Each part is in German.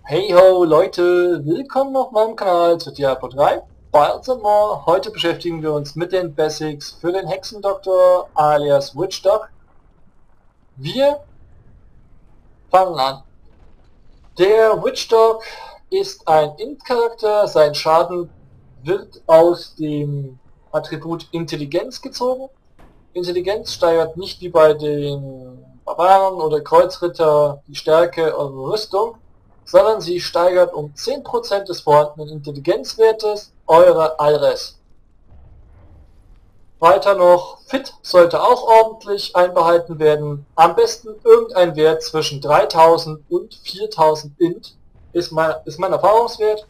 Hey ho Leute, willkommen auf meinem Kanal zu Diablo 3, Wilds and More. Heute beschäftigen wir uns mit den Basics für den Hexendoktor alias Witchdog. Wir fangen an. Der Witchdog ist ein Int-Charakter, sein Schaden wird aus dem Attribut Intelligenz gezogen. Intelligenz steigert nicht wie bei den Barbaren oder Kreuzritter die Stärke eurer Rüstung, sondern sie steigert um 10% des vorhandenen Intelligenzwertes eurer Alres. Weiter noch, Fit sollte auch ordentlich einbehalten werden. Am besten irgendein Wert zwischen 3000 und 4000 Int ist mein Erfahrungswert.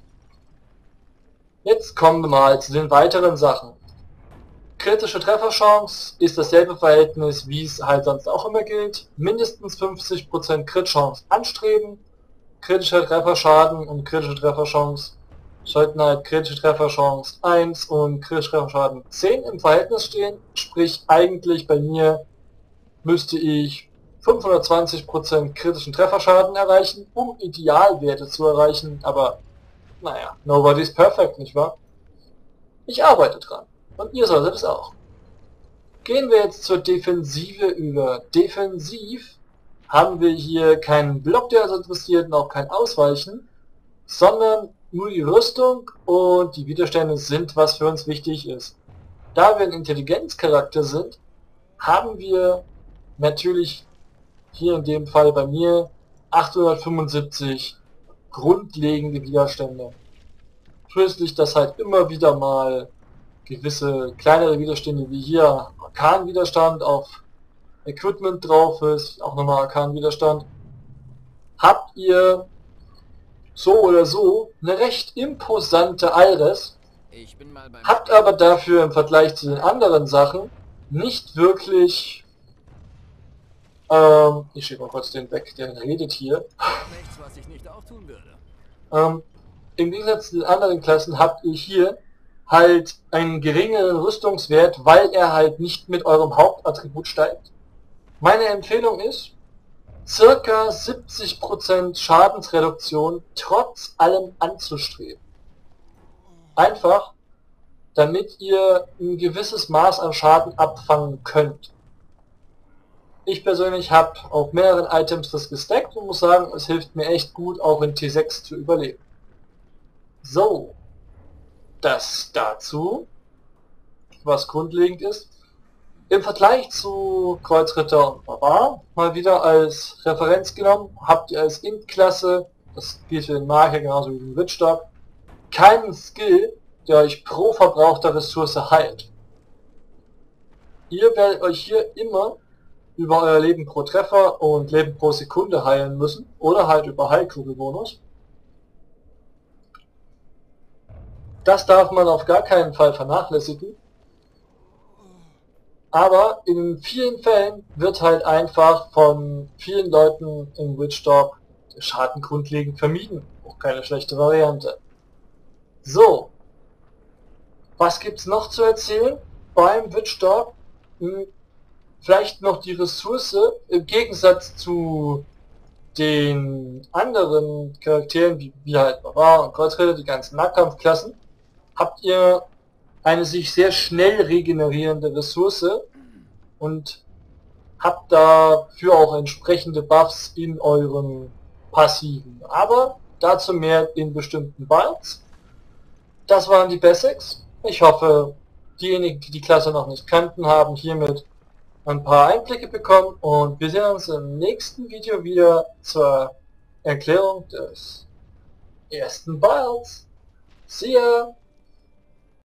Jetzt kommen wir mal zu den weiteren Sachen. Kritische Trefferchance ist dasselbe Verhältnis, wie es halt sonst auch immer gilt. Mindestens 50% Crit-Chance anstreben. Kritischer Trefferschaden und kritische Trefferchance sollten halt kritische Trefferchance 1 und kritische Trefferschaden 10 im Verhältnis stehen. Sprich, eigentlich bei mir müsste ich 520% kritischen Trefferschaden erreichen, um Idealwerte zu erreichen. Aber naja, nobody's perfect, nicht wahr? Ich arbeite dran. Und ihr solltet es auch. Gehen wir jetzt zur Defensive über. Defensiv haben wir hier keinen Block, der uns interessiert, und auch kein Ausweichen, sondern nur die Rüstung und die Widerstände sind, was für uns wichtig ist. Da wir ein Intelligenzcharakter sind, haben wir natürlich hier in dem Fall bei mir 875 grundlegende Widerstände. Zusätzlich, dass halt immer wieder mal gewisse kleinere Widerstände wie hier Arkan-Widerstand auf Equipment drauf ist, auch nochmal Arkan-Widerstand, habt ihr so oder so eine recht imposante Alres, habt aber dafür im Vergleich zu den anderen Sachen nicht wirklich, ich schiebe mal kurz den weg, der redet hier. Nichts, was ich nicht auch tun würde. Im Gegensatz zu den anderen Klassen habt ihr hier halt einen geringeren Rüstungswert, weil er halt nicht mit eurem Hauptattribut steigt. Meine Empfehlung ist, circa 70% Schadensreduktion trotz allem anzustreben. Einfach, damit ihr ein gewisses Maß an Schaden abfangen könnt. Ich persönlich habe auf mehreren Items das gestackt und muss sagen, es hilft mir echt gut, auch in T6 zu überleben. So, das dazu, was grundlegend ist. Im Vergleich zu Kreuzritter und Barbar, mal wieder als Referenz genommen, habt ihr als Int-Klasse, das gilt für den Magier genauso wie den Witchdog, keinen Skill, der euch pro verbrauchter Ressource heilt. Ihr werdet euch hier immer über euer Leben pro Treffer und Leben pro Sekunde heilen müssen, oder halt über Heilkugelbonus. Das darf man auf gar keinen Fall vernachlässigen. Aber in vielen Fällen wird halt einfach von vielen Leuten im Witchdog der Schaden grundlegend vermieden. Auch keine schlechte Variante. So. Was gibt's noch zu erzählen beim Witchdog? Vielleicht noch die Ressource. Im Gegensatz zu den anderen Charakteren, wie halt Barbar und Kreuzritter, die ganzen Nahkampfklassen, habt ihr eine sich sehr schnell regenerierende Ressource und habt dafür auch entsprechende Buffs in euren Passiven. Aber dazu mehr in bestimmten Builds. Das waren die Basics. Ich hoffe, diejenigen, die die Klasse noch nicht kannten, haben hiermit ein paar Einblicke bekommen und wir sehen uns im nächsten Video wieder zur Erklärung des ersten Builds. See ya!